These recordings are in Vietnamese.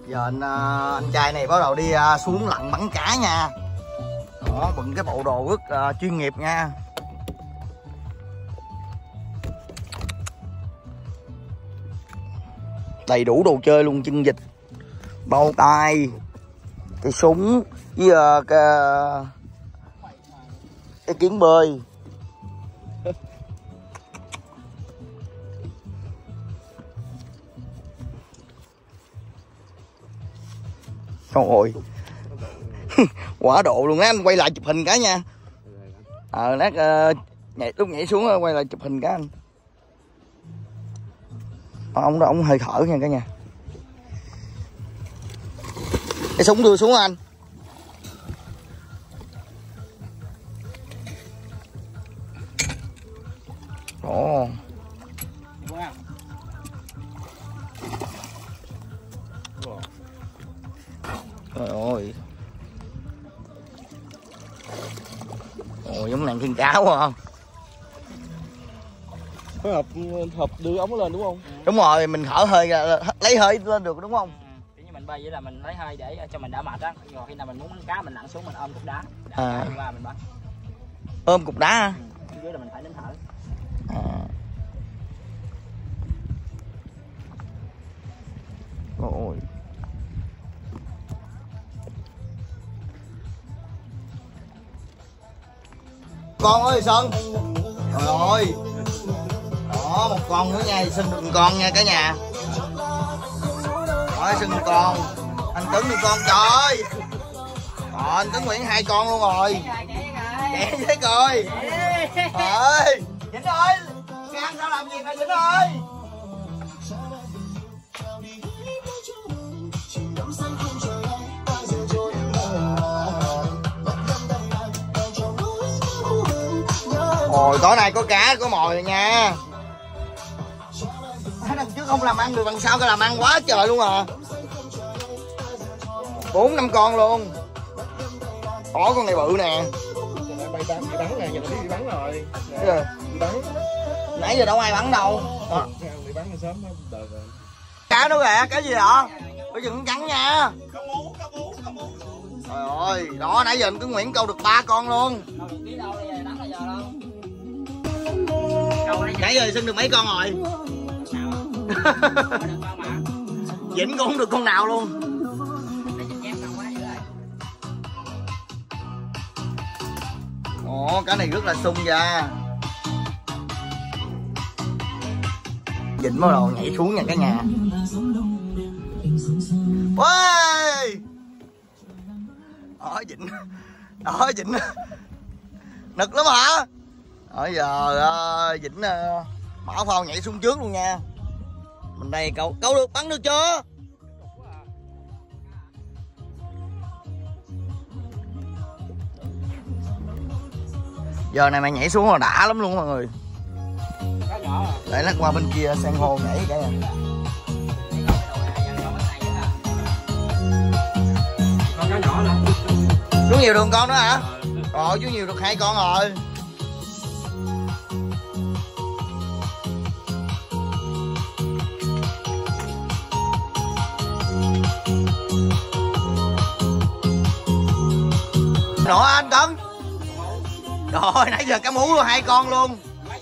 Giờ anh trai này bắt đầu đi xuống lặn bắn cá nha. Đó, bận cái bộ đồ rất chuyên nghiệp nha. Đầy đủ đồ chơi luôn, chân vịt, bao tay, cái súng với cái kiến bơi. Trời ơi. Quả độ luôn á, anh quay lại chụp hình cái nha. Lát lúc nhảy xuống quay lại chụp hình cái anh. Ông đó, ông hơi thở nha cả nhà. Cái súng đưa xuống anh. Ồ. Trời ơi. Ồ, giống nàng thiên cáo không? Phối hợp đưa ống lên đúng không? Đúng rồi, mình thở hơi lấy hơi lên được đúng không? Kiểu như mình bơi vậy là mình lấy hơi để cho mình đỡ mệt á. Rồi khi nào mình muốn bắn cá mình lặn xuống mình ôm cục đá. Qua mình bắn. Ôm cục đá hả? Dưới là mình phải nín thở. Ôi. Con ơi Sơn. Trời ơi. Đó, một con nữa nha, Sơn được một con nha cả nhà. Rồi Sơn một con. Anh Tuấn được con, trời ơi. Anh Tuấn Nguyễn 2 con luôn rồi. Kệ với coi. Ơi. Vĩnh ơi. Cái ăn sao làm gì vậy Vĩnh ơi? Ôi, tối nay có cá, có mồi rồi nha. Đằng trước không làm ăn được, đằng sau cái làm ăn quá trời luôn à. 4-5 con luôn. Có con này bự nè. Bay bắn nè, giờ nó đi bắn rồi. Đi bắn. Nãy giờ đâu ai bắn đâu. Đi bắn sớm đó. Cá nữa kìa, cá gì vậy? Có chừng trắng nha. Trời ơi, đó nãy giờ anh cứ Nguyễn câu được 3 con luôn. Nãy giờ xin được mấy con rồi? Vĩnh cũng không được con nào luôn. Ồ, cái này rất là sung ra. Vĩnh bắt đầu nhảy xuống nha cả nhà. Ôi! Đó Vĩnh. Đó Vĩnh. Nực lắm hả? Bây giờ Vĩnh mở phao nhảy xuống trước luôn nha. Mình đây câu được, bắn được chưa? Giờ này mày nhảy xuống là đã lắm luôn mọi người. Để lát qua bên kia san hô nhảy cả nhà. Con cá nhỏ nè. Chú nhiều được con nữa hả? Rồi chú nhiều được 2 con rồi. Nữa anh Tấn. Rồi nãy giờ cá mú luôn 2 con luôn.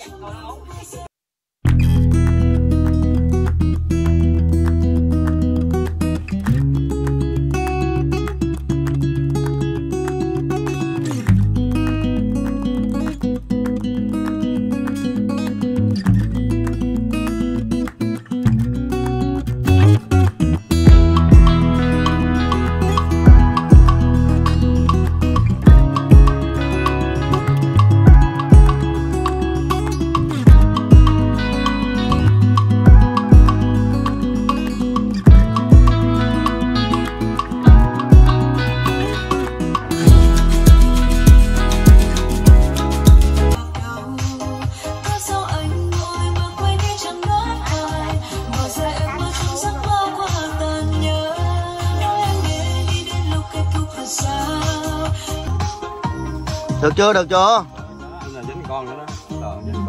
Được chưa, được chưa? Dính con nữa đó. Dính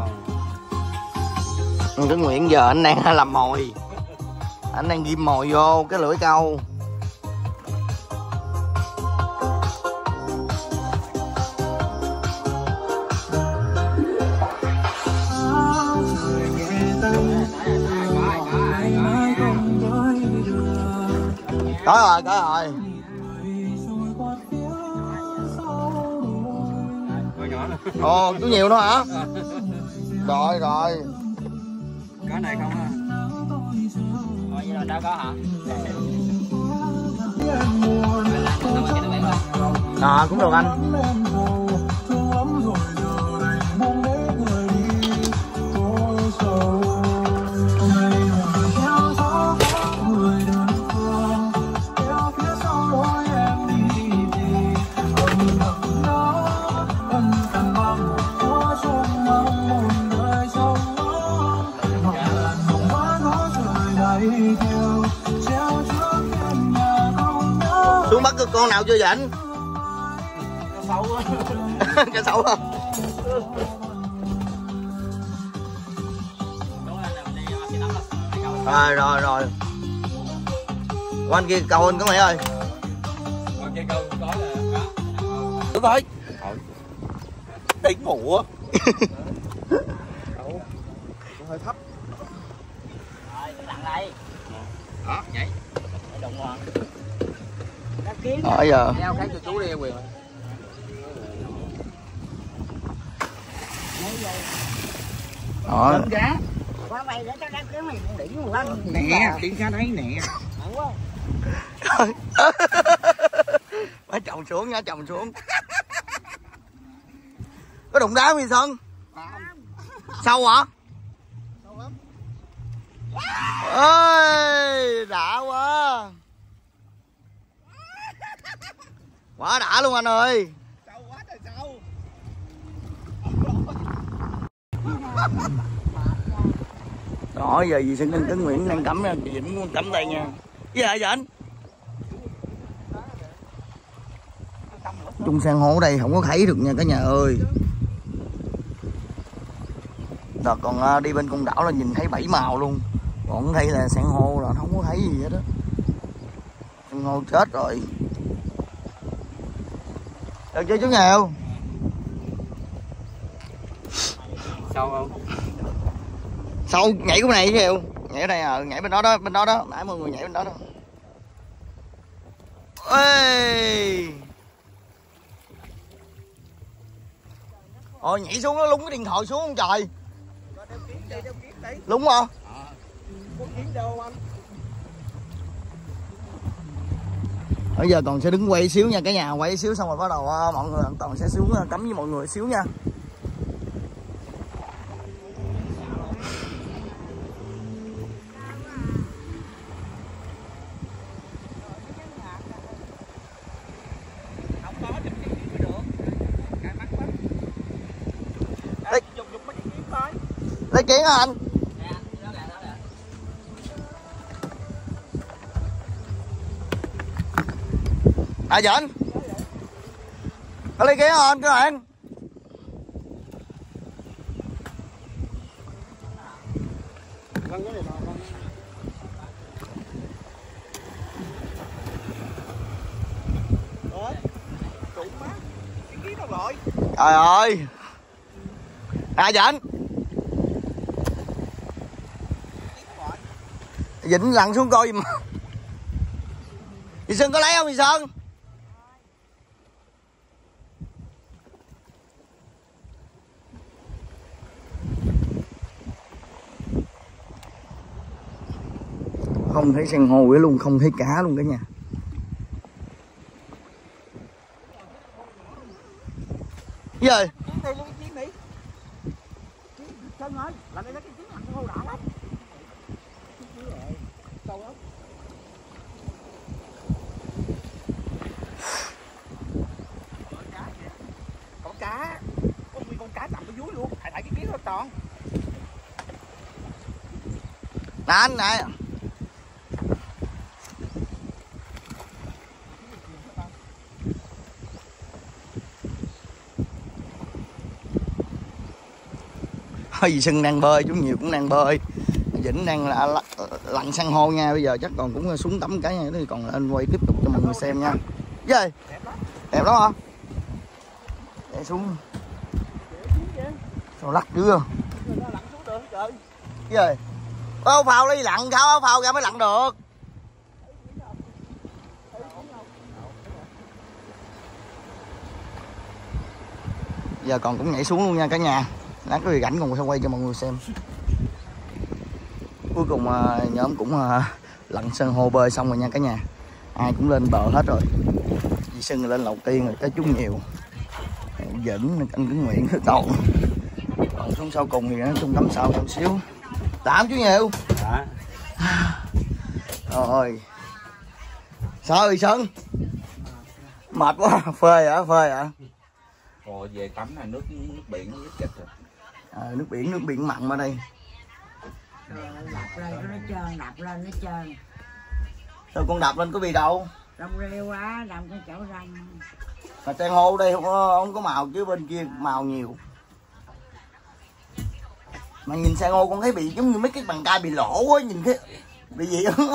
con. Cái Nguyễn giờ anh đang làm mồi. Anh đang ghim mồi vô cái lưỡi câu. Có rồi. Ồ, chú nhiều nữa hả? Rồi. Có này không hả? Vậy là đâu có hả? Cũng được anh. Xuống bắt con nào chưa vậy anh? Cá sấu á. Cá sấu không? Rồi. Anh kia câu anh có mày ơi. Còn kia câu có là Đúng rồi. Đánh mũ á. Hơi thấp. Rồi, lặn đây. Đó, nhảy. Đụng rồi. Giờ. Đeo cái cho chú đi Quyền. Đó. Cá. Qua mày để tao đăng cái mày đỉnh quá. Nè, điện cá đấy nè. Phải chồng xuống nha, chồng xuống. Có đụng đá Huy Sơn? Sâu hả? Sâu lắm. Ơi, đã quá. Quá đã luôn anh ơi. Sâu quá trời sâu. Đó, giờ dì Sơn Tấn Nguyễn đang cắm nha, chị Vĩnh muốn cắm đây nha. Với lại anh? Chung san hô ở đây không có thấy được nha cả nhà ơi. Đợt còn đi bên Côn Đảo là nhìn thấy 7 màu luôn. Còn thấy là san hô là không có thấy gì hết á. San hô chết rồi. Được chưa chú Nghèo? Sâu không? Sâu nhảy cái này Nghèo. Nhảy ở đây nhảy bên đó đó, nãy mọi người nhảy bên đó đó. Ê! Nhảy xuống nó lúng cái điện thoại xuống không trời. Lúng hả? Bây giờ còn sẽ đứng quay xíu nha cả nhà, quay xíu xong rồi bắt đầu mọi người toàn sẽ xuống cắm với mọi người xíu nha. Lấy kiến hả anh? Dễn có lấy kiến hả anh? Các bạn trời ơi. Dễn Vĩnh lặn xuống coi giùm. Dì Sơn có lấy không dì Sơn? Không thấy san hô luôn, không thấy cá luôn cả nhà. Gì rồi? Sơn ơi, làm đây cái chuyến lặn san hô đã lắm. Sâu lắm. Có cá. Có nguyên con cá nằm ở dưới luôn. Thải cái kiến nó tròn. Nè anh nè. Dì Sơn đang bơi, chú Nhiều cũng đang bơi. Vĩnh đang lặn san hô nha. Bây giờ chắc còn cũng xuống tắm cái nha, thì còn lên quay tiếp tục cho mọi người xem nha. Gì? Đẹp lắm hả? Để xuống. Sao lắc chưa? Cái gì? Áo phao đi lặn sao? Áo phao ra mới lặn được. Giờ còn cũng nhảy xuống luôn nha cả nhà. Lát có gì rảnh còn sẽ quay cho mọi người xem. Cuối cùng nhóm cũng lặn san hô bơi xong rồi nha cả nhà. Ai cũng lên bờ hết rồi. Dì Sưng lên đầu tiên rồi, tới chú Nhiều, Vĩnh, anh Cấn Nguyễn, Toàn. Còn xuống sau cùng thì nó trung tâm sau chút xíu. Tạm chú Nhiều. Dạ. Rồi. Sao rồi Sơn? Mệt quá, phê hả? Ồ, về tắm là nước biển nó chết rồi. Nước biển mặn ở đây. Đạp lên nó trơn, đạp lên nó trơn. Sao con đạp lên có bị đâu? Rong rêu quá, làm cái chỗ rong. Mà san hô đây không có màu chứ bên kia màu nhiều. Mà nhìn san hô con thấy bị giống như mấy cái bàn tay bị lỗ quá, nhìn cái bị gì á.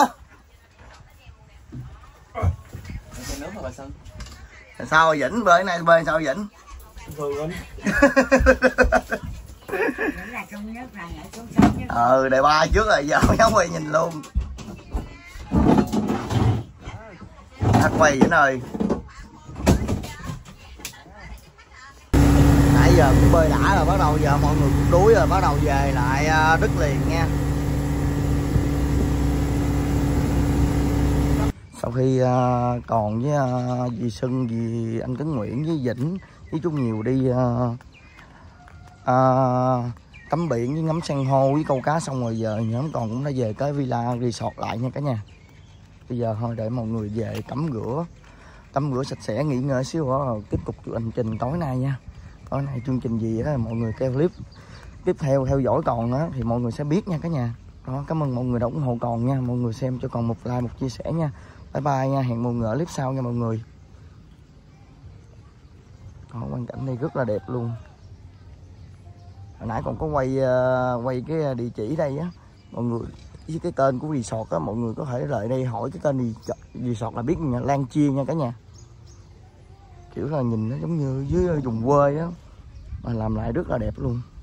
Cái nước mà bà Sơn. Sao rồi Vĩnh, bơi này bơi sao Vĩnh? Thường lắm. Vẫn là trong nước là nhảy xuống sông chứ. Đề ba trước rồi giờ không quay nhìn luôn. Thắt quay Vĩnh ơi. Nãy giờ cũng bơi đã rồi, bắt đầu giờ mọi người cũng đuối rồi, bắt đầu về lại đất liền nha. Sau khi còn với dì Sưng, dì anh Cấn Nguyễn với Vĩnh với chú Nhiều đi tắm biển với ngắm san hô với câu cá xong rồi, giờ nhóm còn cũng đã về tới villa resort lại nha cả nhà. Bây giờ thôi để mọi người về tắm rửa sạch sẽ, nghỉ ngơi xíu rồi tiếp tục hành trình tối nay nha. Tối nay chương trình gì đó mọi người theo clip tiếp theo theo dõi còn á thì mọi người sẽ biết nha cả nhà. Đó, cảm ơn mọi người đã ủng hộ còn nha, mọi người xem cho còn một like, một chia sẻ nha. Bye bye nha, hẹn mọi người ở clip sau nha mọi người. Đó, quang cảnh đây rất là đẹp luôn. Hồi nãy còn có quay cái địa chỉ đây á, mọi người với cái tên của resort á, mọi người có thể lại đây hỏi cái tên resort là biết nha, Lan Chia nha cả nhà. Kiểu là nhìn nó giống như dưới vùng quê á, mà làm lại rất là đẹp luôn.